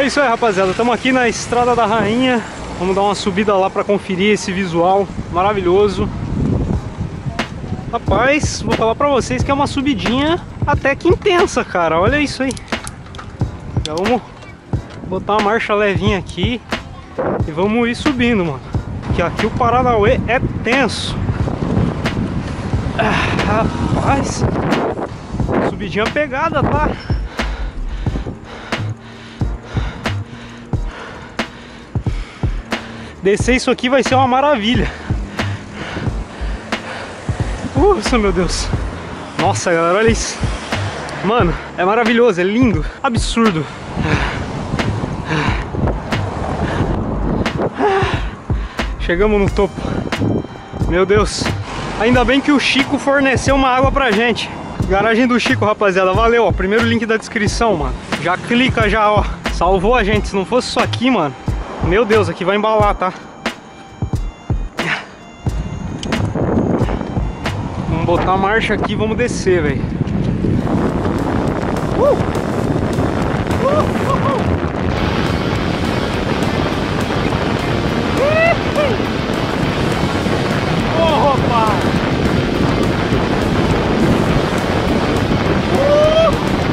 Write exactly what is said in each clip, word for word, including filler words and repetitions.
isso aí, rapaziada. Estamos aqui na Estrada da Rainha. Vamos dar uma subida lá para conferir esse visual maravilhoso. Rapaz, vou falar pra vocês que é uma subidinha até que intensa, cara. Olha isso aí. Já vamos botar uma marcha levinha aqui e vamos ir subindo, mano. Porque aqui o Paranauê é tenso. Ah, rapaz, subidinha pegada, tá? Descer isso aqui vai ser uma maravilha. Nossa, meu Deus. Nossa, galera, olha isso. Mano, é maravilhoso, é lindo, absurdo. Chegamos no topo. Meu Deus. Ainda bem que o Chico forneceu uma água pra gente. Garagem do Chico, rapaziada. Valeu, ó. Primeiro link da descrição, mano. Já clica já, ó. Salvou a gente. Se não fosse isso aqui, mano. Meu Deus, aqui vai embalar, tá? Vamos botar a marcha aqui e vamos descer, velho. Uh! Uh! Uh! Uh! Oh, rapaz! Uh!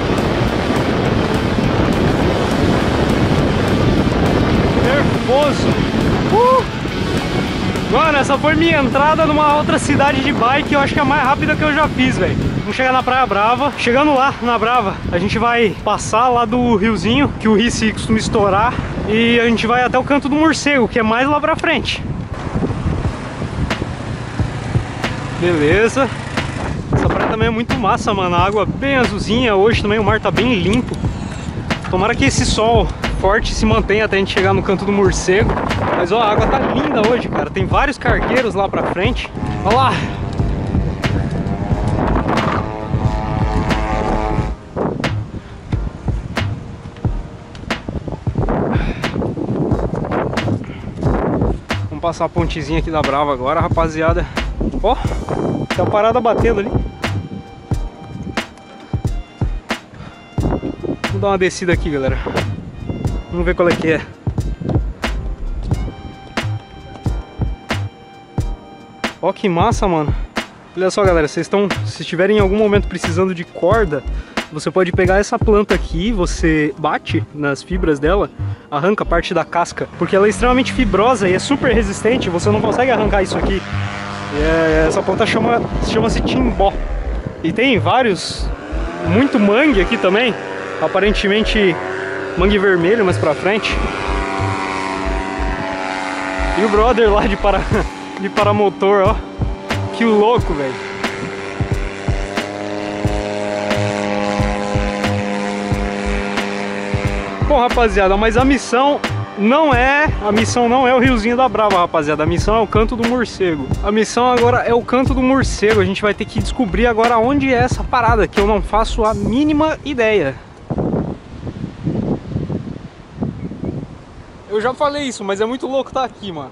Nervoso! Uh! Mano, essa foi minha entrada numa outra cidade de bike. Eu acho que é a mais rápida que eu já fiz, velho. Vamos chegar na Praia Brava. Chegando lá, na Brava, a gente vai passar lá do riozinho, que o Rice costuma estourar. E a gente vai até o Canto do Morcego, que é mais lá pra frente. Beleza. Essa praia também é muito massa, mano. A água bem azulzinha. Hoje também o mar tá bem limpo. Tomara que esse sol forte se mantenha até a gente chegar no Canto do Morcego. Mas ó, a água tá linda hoje, cara. Tem vários cargueiros lá pra frente. Olha lá. Vamos passar a pontezinha aqui da Brava agora, rapaziada. Ó, tem uma parada batendo ali. Vamos dar uma descida aqui, galera. Vamos ver qual é que é. Ó, que massa, mano. Olha só, galera, vocês estão, se estiverem em algum momento precisando de corda, você pode pegar essa planta aqui, você bate nas fibras dela, arranca parte da casca, porque ela é extremamente fibrosa e é super resistente, você não consegue arrancar isso aqui. E é, essa planta chama, chama-se timbó. E tem vários, muito mangue aqui também, aparentemente mangue vermelho mais pra frente. E o brother lá de, para, de paramotor, ó, que louco, velho. Bom, rapaziada, mas a missão não é, a missão não é o Riozinho da Brava, rapaziada. A missão é o Canto do Morcego. A missão agora é o Canto do Morcego. A gente vai ter que descobrir agora onde é essa parada, que eu não faço a mínima ideia. Eu já falei isso, mas é muito louco estar aqui, mano.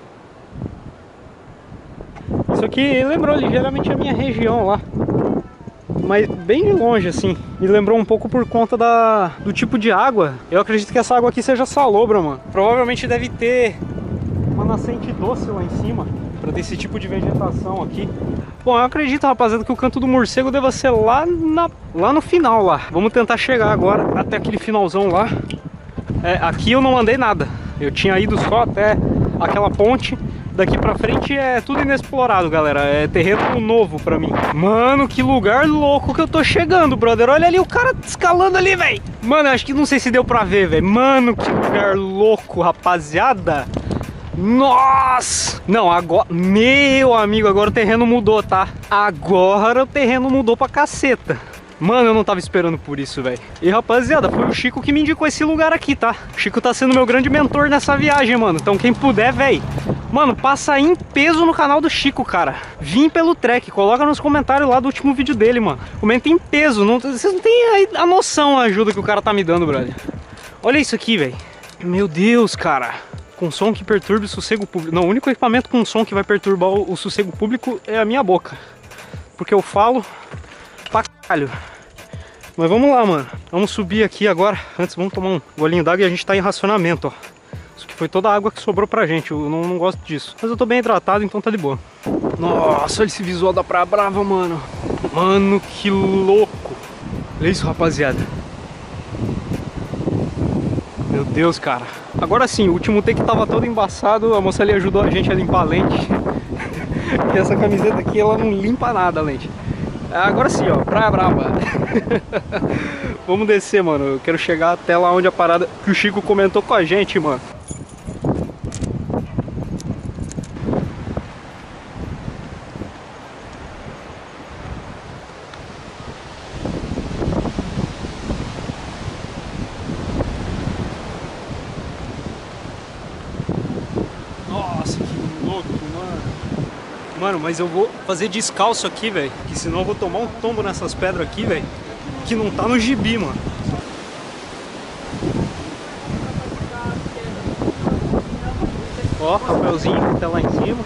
Isso aqui lembrou ligeiramente a minha região lá, mas bem de longe, assim. Me lembrou um pouco por conta da, do tipo de água. Eu acredito que essa água aqui seja salobra, mano. Provavelmente deve ter uma nascente doce lá em cima, pra ter esse tipo de vegetação aqui. Bom, eu acredito, rapaziada, que o Canto do Morcego deva ser lá, na, lá no final, lá. Vamos tentar chegar agora até aquele finalzão lá. É, aqui eu não andei nada. Eu tinha ido só até aquela ponte. Daqui pra frente é tudo inexplorado, galera. É terreno novo pra mim. Mano, que lugar louco que eu tô chegando, brother. Olha ali o cara escalando ali, velho. Mano, acho que não sei se deu pra ver, velho. Mano, que lugar louco, rapaziada. Nossa! Não, agora... Meu amigo, agora o terreno mudou, tá? Agora o terreno mudou pra caceta. Mano, eu não tava esperando por isso, velho. E rapaziada, foi o Chico que me indicou esse lugar aqui, tá? O Chico tá sendo meu grande mentor nessa viagem, mano. Então quem puder, velho, mano, passa em peso no canal do Chico, cara. Vim pelo trek, coloca nos comentários lá do último vídeo dele, mano. Comenta em peso, não, vocês não têm a, a noção, a ajuda que o cara tá me dando, brother. Olha isso aqui, velho. Meu Deus, cara. Com som que perturbe o sossego público. Não, o único equipamento com som que vai perturbar o, o sossego público é a minha boca. Porque eu falo pra caralho. Mas vamos lá, mano. Vamos subir aqui agora. Antes, vamos tomar um golinho d'água e a gente tá em racionamento, ó. Isso aqui foi toda a água que sobrou pra gente. Eu não, não gosto disso. Mas eu tô bem hidratado, então tá de boa. Nossa, olha esse visual da Praia Brava, mano. Mano, que louco. Olha isso, rapaziada. Meu Deus, cara. Agora sim, o último take tava todo embaçado. A moça ali ajudou a gente a limpar a lente. E essa camiseta aqui, ela não limpa nada a lente. Agora sim, ó, Praia Brava. Vamos descer, mano. Eu quero chegar até lá onde a parada que o Chico comentou com a gente, mano. Nossa, que louco, mano. Mano, mas eu vou fazer descalço aqui, velho. Que senão eu vou tomar um tombo nessas pedras aqui, velho. Que não tá no gibi, mano. Ó, papelzinho até lá em cima.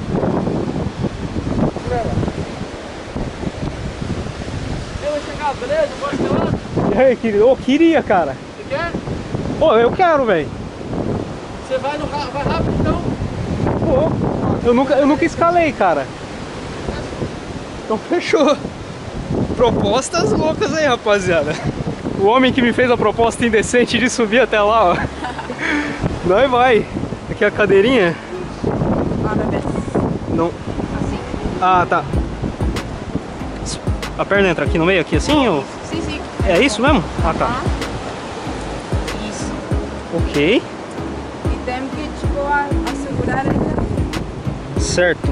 Eu vou chegar, beleza? Pode ir lá? E aí, querido? Eu queria, cara. Você quer? Pô, eu quero, velho. Você vai, no, vai rápido então? Pô, eu nunca, eu nunca escalei, cara. Então fechou. Propostas loucas aí, rapaziada. O homem que me fez a proposta indecente de subir até lá, ó. Vai, vai. Aqui a cadeirinha. Ah, bebê. Não. Assim. Ah, tá. A perna entra aqui no meio, aqui assim? Ou... Sim, sim. É isso mesmo? Ah, tá. Ah. Isso. Ok. E tem que, tipo, a- assegurar ele. Certo.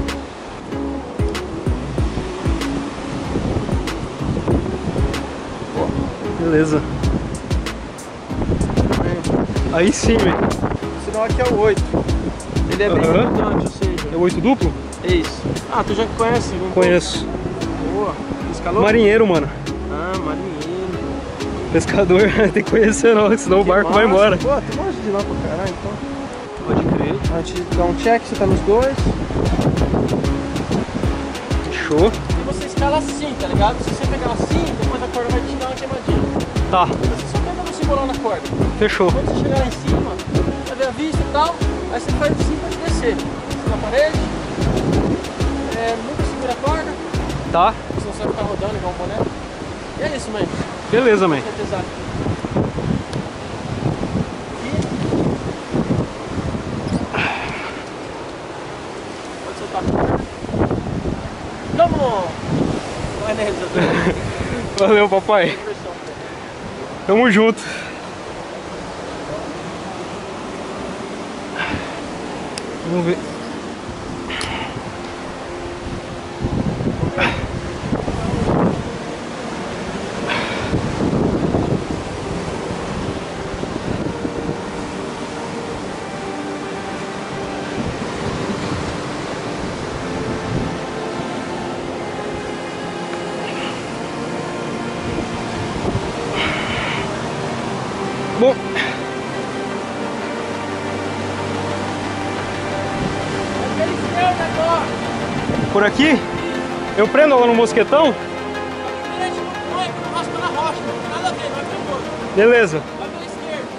Beleza. Aí sim, velho. O sinal aqui é o oito. Ele é bem Aham. importante, ou seja. É o oito duplo? É isso. Ah, tu já conhece? Não? Conheço. Boa. Escalou? Marinheiro, mano. Ah, marinheiro. Pescador tem que conhecer não, senão o Que barco vai massa. embora. Pô, tu gosta de ir lá pra caralho, então. Pode crer. A gente dá um check, você tá nos dois. Fechou. E você escala assim, tá ligado? Se você pegar assim, depois a corda vai te dar uma queimadinha. Tá, Você só pega no simbolão na corda. fechou. Quando você chegar lá em cima, vai ver a vista e tal, aí você faz assim pra te descer. Você na parede, é, nunca segura a corda, Tá, senão você vai ficar rodando igual um boneco. E é isso, mãe. beleza, man. Você é pesado. E... Pode soltar a corda. Vamos! Vai nele, já Valeu, papai. versão. Tamo junto. Vamos ver. Bom, Aquele esquerdo agora! por aqui eu prendo ela no mosquetão. Direito não é que não raspa na rocha, não tem nada a ver, vai pelo outro. Beleza. Vai pela esquerda.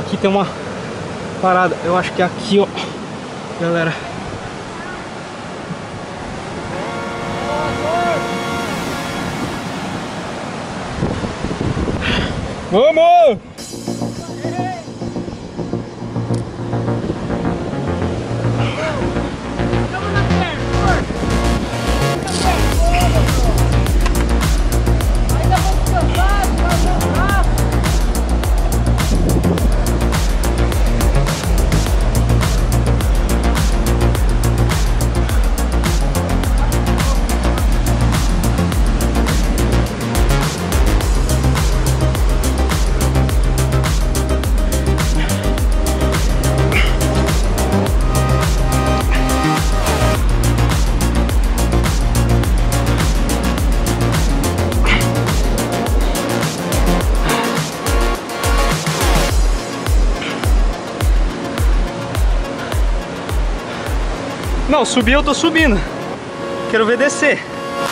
aqui tem uma parada. Eu acho que é aqui, ó, galera. Vamos! Não, subir eu tô subindo. Quero ver descer.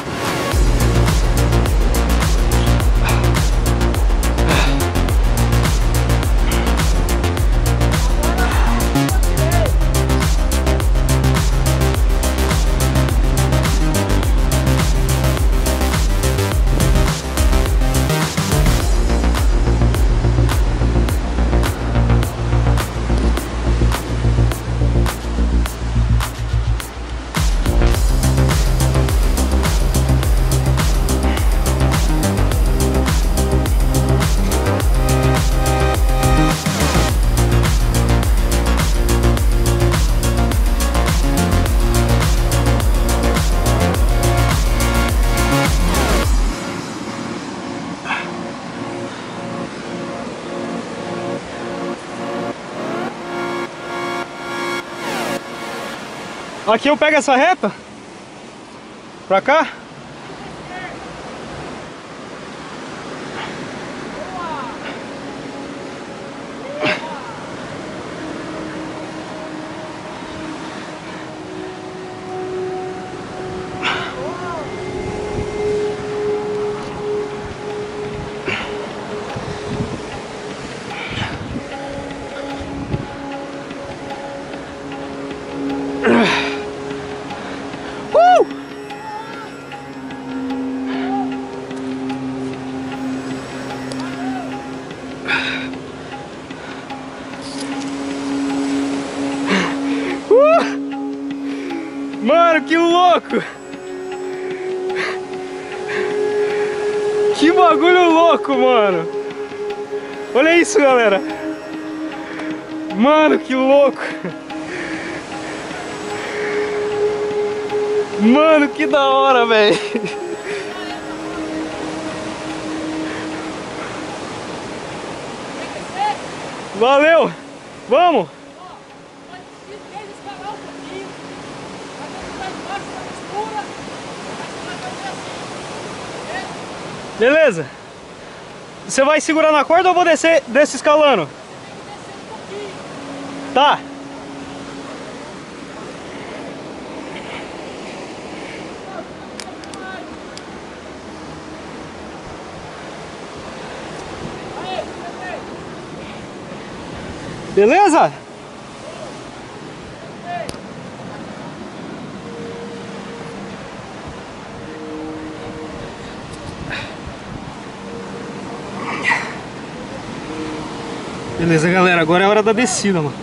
Aqui eu pego essa reta pra cá. Mano, que louco! Que bagulho louco, mano! Olha isso, galera! Mano, que louco! Mano, que da hora, velho! Valeu! Vamos! Beleza? Você vai segurar na corda ou eu vou descer desse escalando? Tá. Beleza? Beleza, galera, agora é hora da descida, mano.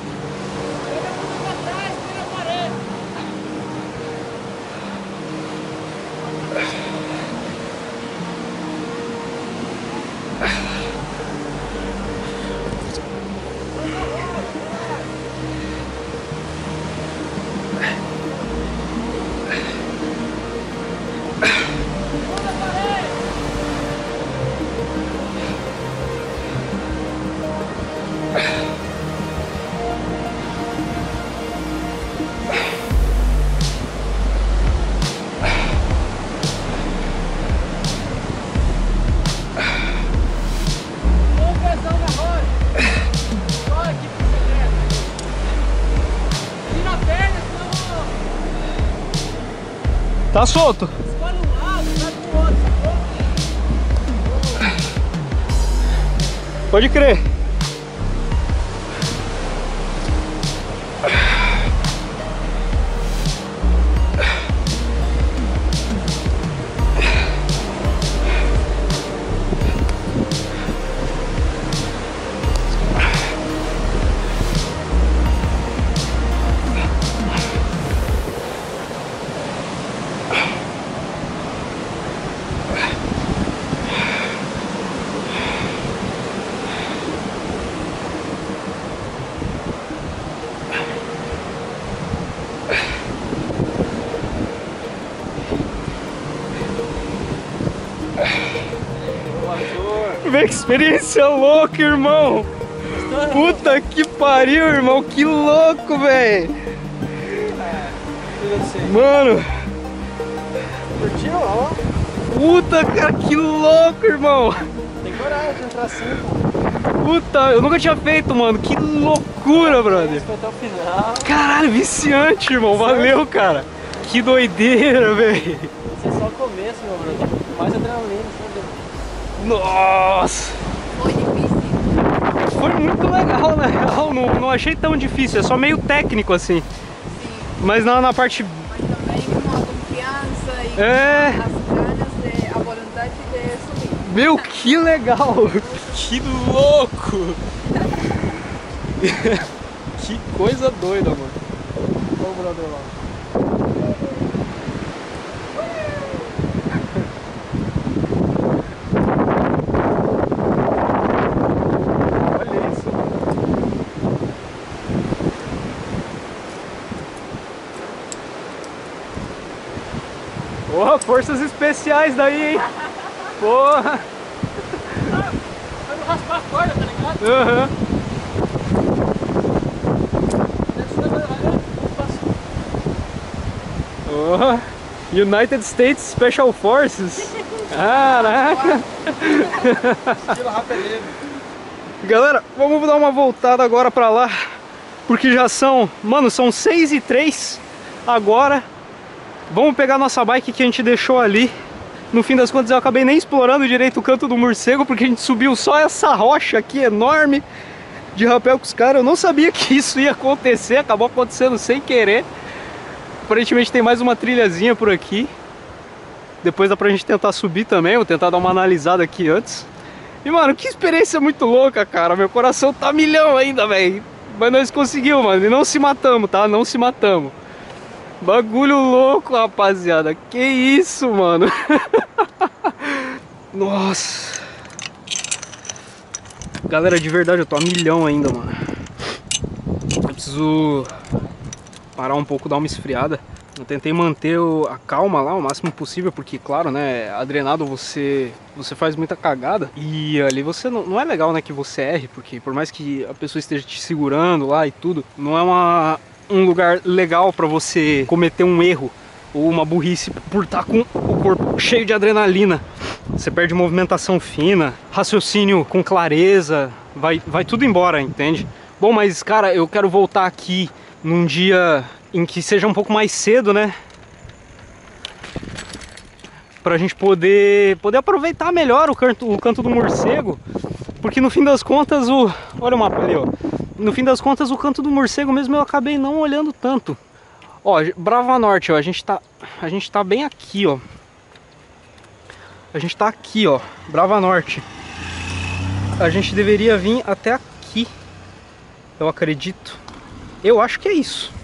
Tá solto. Pode crer. velho, que experiência louca, irmão. Puta que pariu, irmão, que louco, velho. Mano. Curtiu, ó? Puta, cara, que louco, irmão. Tem coragem de entrar assim, pô. Puta, eu nunca tinha feito, mano. Que loucura, brother. Foi até o final. Caralho, viciante, irmão. Valeu, cara. Que doideira, velho. Esse é só o começo, meu brother. Mais adrenalina, sabe? Nossa. Foi difícil. Foi muito legal, na real. Não, não achei tão difícil. É só meio técnico, assim. Sim. Mas na, na parte... Mas também com a confiança e É. as ganas, de, a vontade de subir. Meu, que legal. Que louco. Que coisa doida, mano. Olha o brother lá. Olha isso. Porra, forças especiais daí, hein? Porra. Vai não raspar a corda, tá ligado? Aham. Oh, United States Special Forces. Caraca. Estilo rapeleiro. Galera, vamos dar uma voltada agora pra lá, porque já são, mano, são seis e três agora. Vamos pegar nossa bike que a gente deixou ali. No fim das contas eu acabei nem explorando direito o canto do morcego, porque a gente subiu só essa rocha aqui enorme de rapel com os caras. Eu não sabia que isso ia acontecer, acabou acontecendo sem querer. Aparentemente tem mais uma trilhazinha por aqui. Depois dá pra gente tentar subir também, vou tentar dar uma analisada aqui antes. E mano, que experiência muito louca, cara. Meu coração tá milhão ainda, velho. Mas nós conseguimos, mano, e não se matamos, tá? Não se matamos. Bagulho louco, rapaziada. Que isso, mano. Nossa. Galera, de verdade, eu tô a milhão ainda, mano. Eu preciso parar um pouco, dar uma esfriada. Eu tentei manter a calma lá o máximo possível, porque, claro, né, adrenado você, você faz muita cagada. E ali você não, não é legal, né, que você erre, porque por mais que a pessoa esteja te segurando lá e tudo, não é uma... um lugar legal pra você cometer um erro ou uma burrice por estar com o corpo cheio de adrenalina. Você perde movimentação fina, raciocínio com clareza, vai, vai tudo embora, entende? Bom, mas cara, eu quero voltar aqui num dia em que seja um pouco mais cedo, né? Pra gente poder, poder aproveitar melhor o canto, o canto do morcego. Porque no fim das contas, o... olha o mapa ali, ó. No fim das contas, o canto do morcego mesmo eu acabei não olhando tanto. Ó, Brava Norte, ó, a gente tá, a gente tá bem aqui, ó. A gente tá aqui, ó, Brava Norte. A gente deveria vir até aqui, eu acredito. Eu acho que é isso.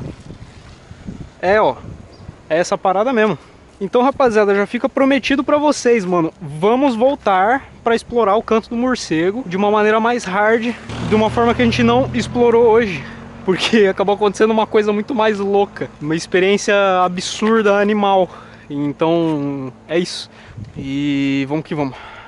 É, ó, é essa parada mesmo. Então, rapaziada, já fica prometido pra vocês, mano. Vamos voltar pra explorar o canto do morcego de uma maneira mais hard, de uma forma que a gente não explorou hoje, porque acabou acontecendo uma coisa muito mais louca, uma experiência absurda, animal. Então, é isso. E vamos que vamos.